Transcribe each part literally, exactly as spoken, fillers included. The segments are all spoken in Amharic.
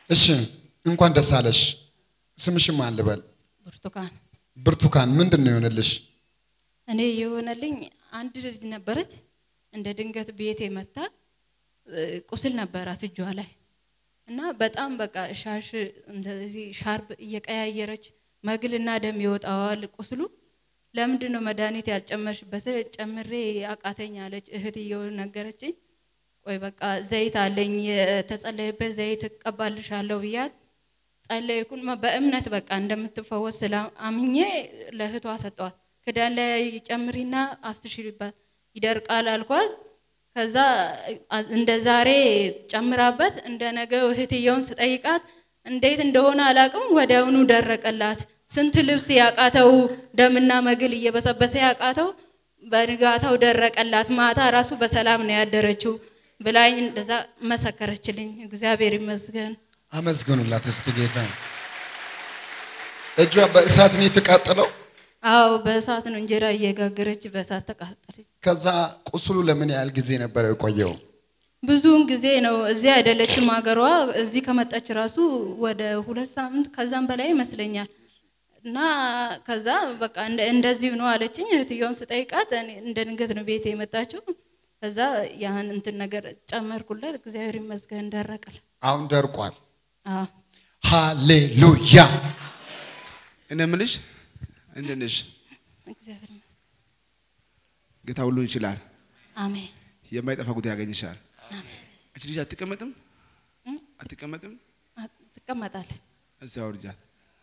እሺ እንኳን ደስ አለሽ ስምሽ ማን ልበል ብርቱካን ብርቱካን ምንድነው የሆነልሽ እኔ የሆነልኝ አንድ ልጅ ነበረች እንደ ድንገት ቤቴ መጣ ቁስል ነበራት እጇ ላይ እና በጣም በቃ ሻሽ እንደዚህ ሻርፕ እየቀያየረች መግልና ደም ይወጣዋል ቁስሉ ለምንድነው መድኃኒት ያልጨመርሽበት ጨምሬ አቃተኝ አለች እህትየው ነገረችኝ ቆይ በቃ ዘይት አለኝ ተጸለይበት ዘይት ቀባልሻለሁ ብያት ጸለይኩን በእምነት በቃ እንደምትፈወስ አምኜ ለህቷ ሰጠዋት ከዳን ላይ ጨምሪና አፍስሽባት ይደርቃል አልኳት ከዛ እንደ ዛሬ ጨምራበት እንደ ነገው እህትየውን ስጠይቃት እንዴት እንደሆነ አላቅም ወዲያውኑ ደረቀላት ስንት ልብስ ያቃተው ደምና መግል እየበሰበሰ ያቃተው በንጋታው ደረቀላት ማታ ራሱ በሰላም ነው ያደረችው ብላኝ እንደዛ መሰከረችልኝ እግዚአብሔር ይመስገን አመስግኑላት እስቲ ጌታ እጇ በእሳት ነው የተቃጠለው አው በእሳት ነው እንጀራ እየጋገረች በእሳት ተቃጠለች ከዛ ቁስሉ ለምን ያህል ጊዜ ነበር የቆየው ብዙውን ጊዜ ነው እዚህ አይደለችም ሀገሯ እዚህ ከመጣች ራሱ ወደ ሁለት ሳምንት ከዛም በላይ ይመስለኛል እና ከዛ በቃ እንደዚህ ነው አለችኝ እህትየውን ስጠይቃት እንደ ድንገት ነው ቤቴ የመጣችው ከዛ ያን እንትን ነገር ጨመርኩላት እግዚአብሔር ይመስገን ደረቀል አሁን ደርቋል አዎ ሃሌሉያ እነምልሽ እንደነሽ እግዚአብሔር ይመስገን ጌታ ሁሉን ይችላል አሜን የማይጠፋ ጉዳይ ያገኝሻል አሜን እቺ ልጅ አትቀመጥም አትቀመጥም አትቀመጣለች እዛው ልጅት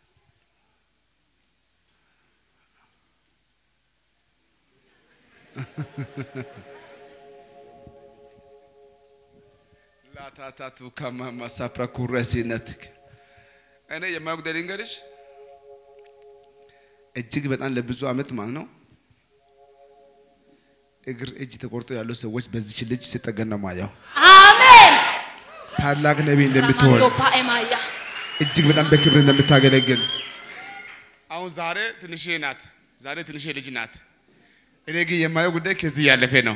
ላታታቱ ከማማ ሳፕራ ኩረሲነትክ እኔ የማይጉደል እንግዲህ እጅግ በጣም ለብዙ አመት ማለት ነው እግር እጅ ተቆርጦ ያለው ሰዎች በዚህ ልጅ ሲጠገና ማያው አሜን ታላቅ ነብይ እንደምትሆን እጅግ በጣም በክብር እንደምታገለግል አሁን ዛሬ ትንሽ ናት ዛሬ ትንሽ ልጅ ናት እኔ ግን የማየው ጉዳይ ከዚህ ያለፈ ነው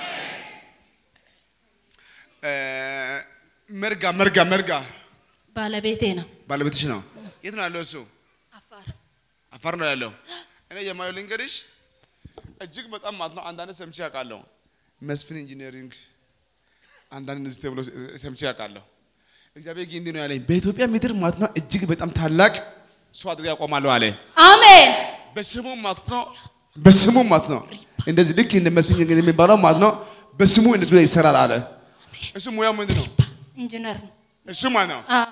መርጋ መርጋ መርጋ ባለቤቴ ነው ባለቤትሽ ነው የት ነው ያለው እሱ አፋር አፋር ነው ያለው እኔ የማየው ልንገርሽ እጅግ በጣም ማለት ነው አንዳንድ ሰምቼ ያውቃለሁ መስፍን ኢንጂነሪንግ አንዳንድ እንደዚህ ተብሎ ሰምቼ ያውቃለሁ እግዚአብሔር ግን እንዲህ ነው ያለኝ በኢትዮጵያ ምድር ማለት ነው እጅግ በጣም ታላቅ ሰው አድርጋ ያቆማለሁ አለ አሜን በስሙ ማለት ነው በስሙ ማለት ነው እንደዚህ ልክ እንደ መስፍን ኢንጂነሪንግ የሚባለው ማለት ነው በስሙ እንደዚህ ይሰራል አለ እሱ ሙያው ምንድነው ኢንጂነር ነው እሱ ማለት ነው አዎ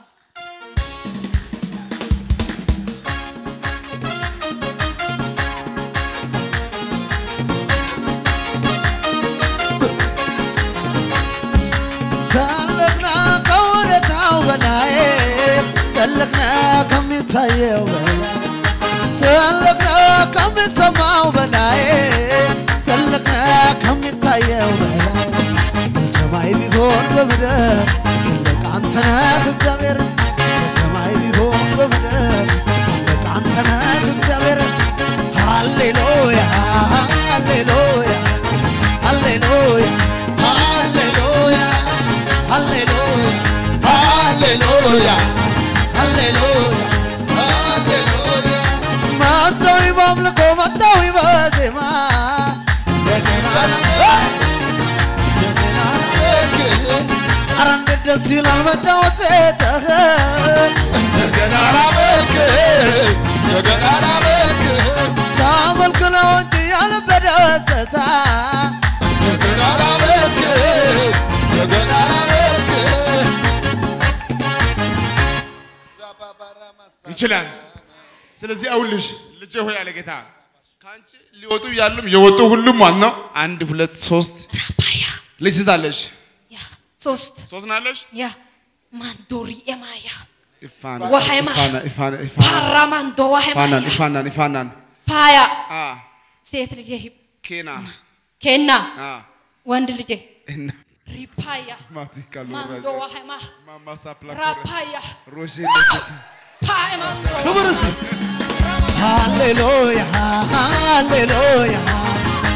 ታለቅና ከወደታው በላይ ታለቅና ከሚታየው በላይ ታለቅና ከሚሰማው በላይ ታለቅና ከሚታየው በላይ በሰማይ ቢሆን በምድር ትልቅ አንተ ነህ እግዚአብሔር በሰማይ ቢሆን በምድር ትልቅ አንተ ነህ እግዚአብሔር ሃሌሉያ ሃሌሉያ ሃሌሉያ ሃሌሉያ ሃሌሉያ ሃሌሉያ ሃሌሉያ ሃሌሉያ ማታው ይባምልኮ ማታው ይባዜማ እንደገና እንደገና አራንደ ደስ ይላል መጣወት ቤትህ እንደገና ራበልክ እንደገና ራበልክ ሳመልክ ነው እንጂ ያልበደ ደስታ እንደገና ራበልክ እንደገና ራበልክ ይችላል ስለዚህ አውልሽ ልጅ ሆይ ያለ ጌታ ካንቺ ሊወጡ ያሉም የወጡ ሁሉም ማን ነው አንድ ሁለት ሶስት ራባያ ልጅ ታለሽ ያ ሶስት ሶስት ናለሽ ያ ማንዶሪ ኤማያ ኢፋና ወሃይማ ኢፋና ኢፋና ኢፋና ፓራማንዶ ወሃይማ ኢፋና ኢፋና ኢፋና ፋያ አ ሴት ልጅ ኬና ኬና አ ወንድ ልጅ እና ሪፓያ ማቲካሉ ማንዶ ወሃይማ ማማ ሳፕላ ራፓያ ሮሼ ፓይማ ክብር እስቲ ሃሌሉያ ሃሌሉያ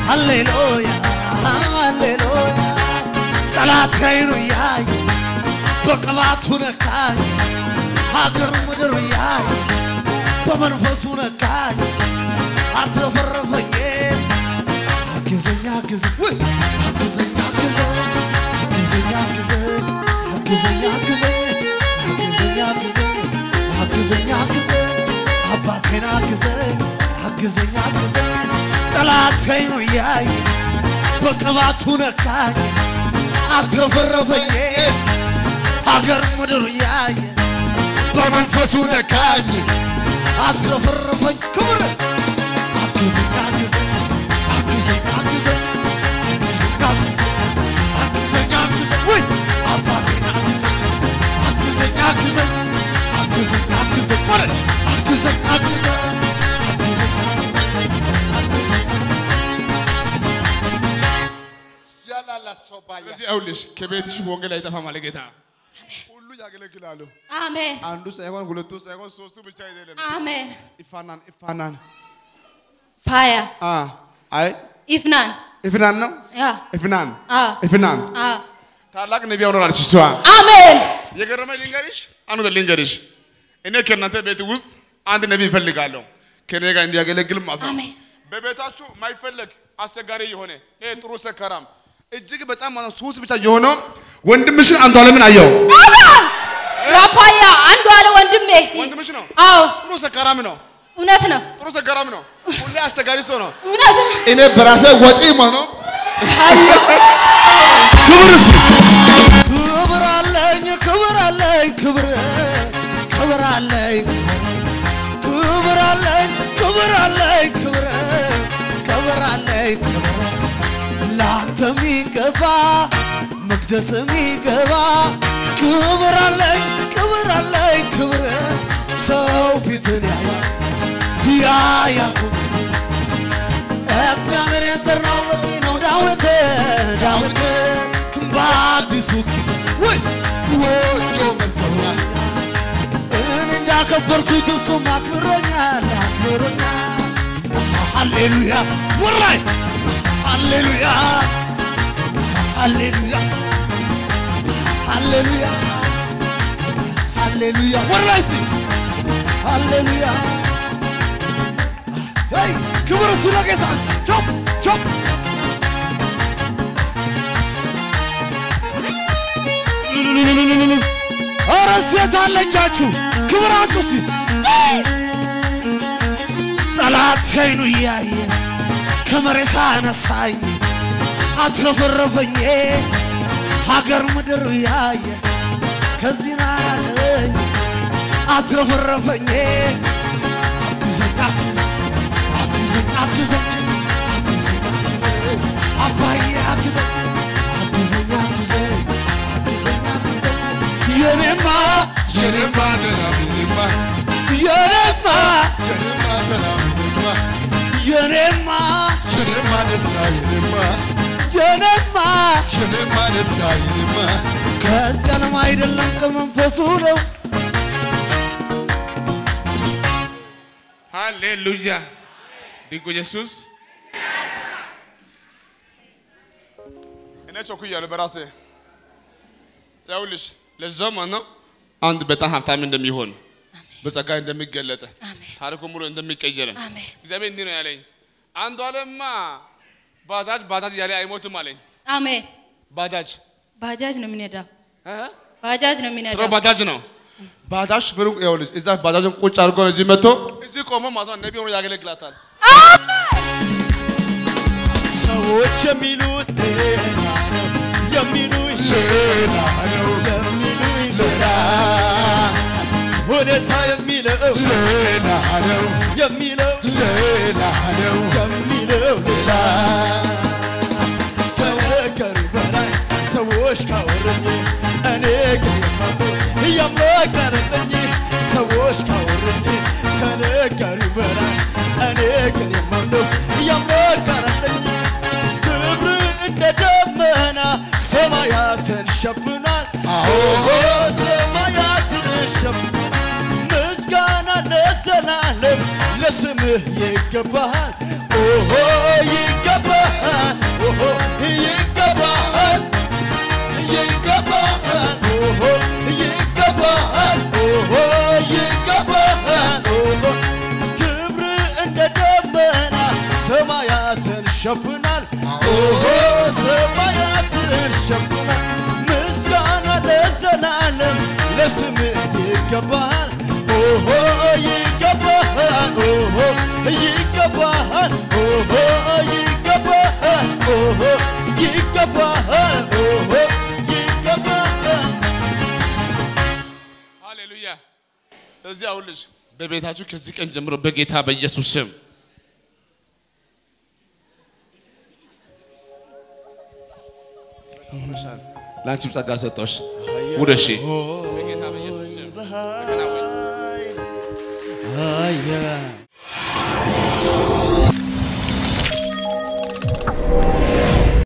ሃሌሉያ ሃሌሉያ ጠላት ከይኑ ያይ በቅባቱ ነካኝ ሀገር ምድር ያይ በመንፈሱ ነካኝ አትረፈረፈኝ አግዘኛ አግዘኝ አግዘኛ አግዘኝ አግዘኛ አግዘኝ አግዘኛ አግዘኝ አግዘኛ አግዘኝ አግዘኛ አግዘኝ አባቴና አግዘኝ አግዘኛ አግዘኝ ጠላቴን ነው ያይ በቅባቱ ነካኝ አትረፈረፈኝ ሀገር ምድር ያይ በመንፈሱ ነካኝ አትረፈረፈኝ ክብር አግዘኝ አግዘኝ አግዘኝ አግዘኝ አግዘኝ አግዘኝ ወይ አባቴና አግዘኝ አግዘኝ አግዘኝ አግዘኝ አግዘኝ ማለት አግዘኝ አግዘኝ ስለዚህ አውልሽ ከቤትሽ ወንጌል አይጠፋም አለ ጌታ ሁሉ ያገለግላሉ አሜን አንዱ ሳይሆን ሁለቱ ሳይሆን ሶስቱ ብቻ አይደለም አሜን ኢፋናን ኢፋናን ፋያ አ አይ ኢፍናን ኢፍናን ነው ያ ኢፍናን አ ኢፍናን አ ታላቅ ነብይ አውራራች እሷ አሜን የገረመኝ ልንገርሽ አንዱ ልንገርሽ እኔ ከእናንተ ቤት ውስጥ አንድ ነብይ እፈልጋለሁ ከኔ ጋር እንዲያገለግል ማለት ነው አሜን በቤታችሁ ማይፈልግ አስቸጋሪ የሆነ ይሄ ጥሩ ሰከራም እጅግ በጣም ማለት ሱስ ብቻ የሆነው ወንድምሽን አንዱ ዓለምን አየው አሜን ራፋያ አንዱ አለ ወንድሜ ወንድምሽ ነው አዎ ጥሩ ሰከራም ነው እውነት ነው ጥሩ ሰከራም ነው ሁሌ አስቸጋሪ ሰው ነው እውነት ነው እኔ በራሴ ወጪ ማለት ነው ክብር አለኝ ክብር አለኝ ክብር ክብር አለኝ ክብር አለኝ ክብር አለኝ ክብር ክብር አለኝ ላንተ ሚገባ መቅደስ ሚገባ ክብር አለኝ ክብር አለኝ ክብር ሰው ፊትን ያያ ያያ እግዚአብሔር የጠራው ነው ዳዊት ዳዊት በአዲሱ ወይ ወዶ መርቶኛል እኔ እንዳከበርኩት እሱም አክብሮኛል አክብሮኛል ሃሌሉያ ወራይ ሃሌሉያ ሃሌሉያ ሃሌሉያ ሃሌሉያ ወራይ ሲ ሃሌሉያ hey ክብር ስለጌታ ቾፕ ቾፕ አረስየት አለጃችሁ ክብር አጥሲ ጠላት አይኑ ያየ ከመሬት አነሳኝ አትረፈረፈኝ ሀገር ምድር ያየ ከዚህ ናራቀኝ አትረፈረፈኝ አግዘኝ አግዘኝ አግዘኝ አግዘኝ አባዬ አግዘኝ አግዘኝ አግዘኝ አግዘኝ አግዘኝ የኔማ የኔማ ሰላም የኔማ የኔማ የኔማ ሰላም የኔማ የኔማ የኔማ ደስታ የኔማ የኔማ የኔማ ደስታ የኔማ ከዚህ ዓለም አይደለም ከመንፈሱ ነው ሃሌሉያ ድንቁ ኢየሱስ እኔ ቾኩያለሁ በራሴ ያውልሽ ለዛም ነው አንድ በጣም ሀብታም እንደሚሆን በጸጋ እንደሚገለጥ ታሪኩ ሙሉ እንደሚቀየር እግዚአብሔር እንዲህ ነው ያለኝ አንዱ ዓለምማ ባጃጅ ባጃጅ ያለ አይሞትም አለኝ አሜን ባጃጅ ባጃጅ ነው የሚነዳው እ ባጃጅ ነው የሚነዳው ስለ ባጃጅ ነው ባጃጅ ፍሩ ያውልሽ እዛ ባጃጅን ቁጭ አድርጎ እዚህ መጥቶ እዚህ ቆሞ ማለት ነው ነብዩ ሆኖ ያገለግላታል ሰዎች የሚሉት ሌላ የሚሉት ሌላ ነው የሚሉት ሌላ ሁኔታ የሚለው ሌላ ነው የሚለው ሌላ ነው የሚለው ሌላ ከነገሩ በላይ ሰዎች ካወሩኝ እኔ ግን የማምነው ሰዎች ካወሩኝ ከነገሩ በላይ እኔ ግን የማምነው የማምነው ክብር እንደ ደመና ሰማያትን ሸፍኗል አዎ ሰማያትን ሸፍኗል ምስጋና ለዘላለም ለስምህ ይገባሃል ኦሆ ይገባሃል ኦሆ ይገባሃል ይገባሃል ኦሆ ለስምህ ይገባሃል ኦሆ ይገባሃል ኦሆ ይገባሃል ኦሆ ይገባሃል ኦሆ ይገባሃል ኦሆ ይገባሃል ሃሌሉያ ስለዚህ አሁን ልጅ በቤታችሁ ከዚህ ቀን ጀምሮ በጌታ በኢየሱስ ስም ላንቺም ጸጋ ሰጠሽ ውደሺ በጌታ በኢየሱስ ስም